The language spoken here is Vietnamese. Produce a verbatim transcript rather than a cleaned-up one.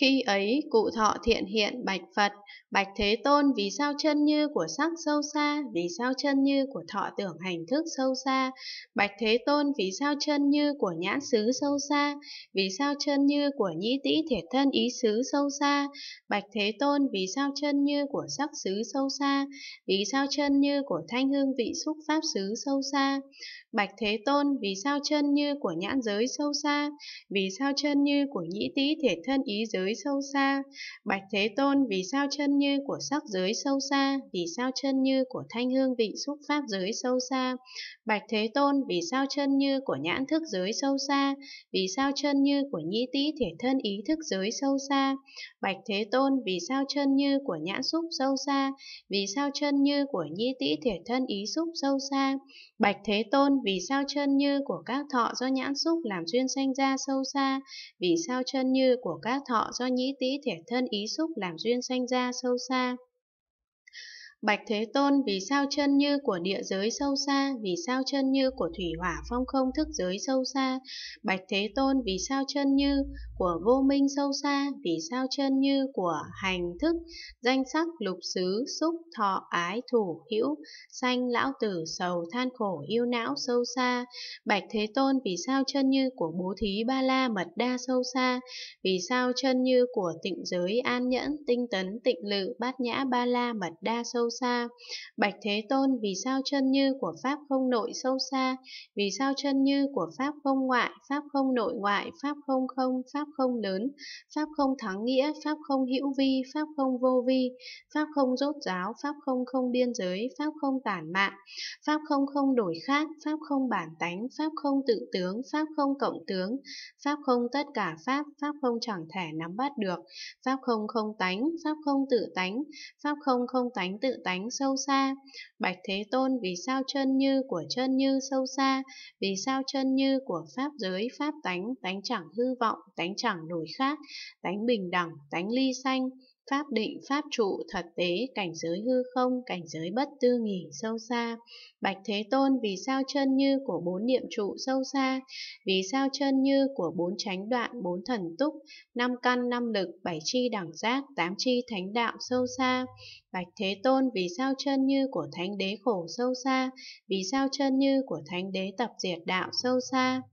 Khi ấy cụ thọ thiện hiện bạch Phật: Bạch Thế Tôn, vì sao chân như của sắc sâu xa? Vì sao chân như của thọ tưởng hành thức sâu xa? Bạch Thế Tôn, vì sao chân như của nhãn xứ sâu xa? Vì sao chân như của nhĩ tĩ thiệt thân ý xứ sâu xa? Bạch Thế Tôn, vì sao chân như của sắc xứ sâu xa? Vì sao chân như của thanh hương vị xúc pháp xứ sâu xa? Bạch Thế Tôn, vì sao chân như của nhãn giới sâu xa? Vì sao chân như của nhĩ tĩ thiệt thân ý giới sâu xa? Bạch Thế Tôn, vì sao chân như của sắc giới sâu xa? Vì sao chân như của thanh hương vị xúc pháp giới sâu xa? Bạch Thế Tôn, vì sao chân như của nhãn thức giới sâu xa? Vì sao chân như của nhĩ tĩ thiệt thân ý thức giới sâu xa? Bạch Thế Tôn, vì sao chân như của nhãn xúc sâu xa? Vì sao chân như của nhĩ tĩ thiệt thân ý xúc sâu xa? Bạch Thế Tôn, vì sao chân như của các thọ do nhãn xúc làm duyên sanh ra sâu xa? Vì sao chân như của các thọ do nhĩ tĩ thiệt thân ý xúc làm duyên sanh ra sâu xa? Bạch Thế Tôn, vì sao chân như của địa giới sâu xa? Vì sao chân như của thủy hỏa phong không thức giới sâu xa? Bạch Thế Tôn, vì sao chân như của vô minh sâu xa? Vì sao chân như của hành thức, danh sắc, lục xứ, xúc, thọ, ái, thủ, hữu, sanh, lão tử, sầu, than khổ, yêu não sâu xa? Bạch Thế Tôn, vì sao chân như của bố thí ba la mật đa sâu xa? Vì sao chân như của tịnh giới an nhẫn, tinh tấn, tịnh lự, bát nhã ba la mật đa sâu xa? Bạch Thế Tôn, vì sao chân như của pháp không nội sâu xa? Vì sao chân như của pháp không ngoại, pháp không nội ngoại, pháp không không, pháp không lớn, pháp không thắng nghĩa, pháp không hữu vi, pháp không vô vi, pháp không rốt ráo, pháp không không biên giới, pháp không tản mạn, pháp không không đổi khác, pháp không bản tánh, pháp không tự tướng, pháp không cộng tướng, pháp không tất cả pháp, pháp không chẳng thể nắm bắt được, pháp không không tánh, pháp không tự tánh, pháp không không tánh tự tánh sâu xa? Bạch Thế Tôn, vì sao chân như của chân như sâu xa? Vì sao chân như của pháp giới pháp tánh, tánh chẳng hư vọng, tánh chẳng đổi khác, tánh bình đẳng, tánh ly sanh, pháp định, pháp trụ, thật tế, cảnh giới hư không, cảnh giới bất tư nghỉ sâu xa? Bạch Thế Tôn, vì sao chân như của bốn niệm trụ sâu xa? Vì sao chân như của bốn chánh đoạn, bốn thần túc, năm căn, năm lực, bảy chi đẳng giác, tám chi thánh đạo sâu xa? Bạch Thế Tôn, vì sao chân như của thánh đế khổ sâu xa? Vì sao chân như của thánh đế tập diệt đạo sâu xa?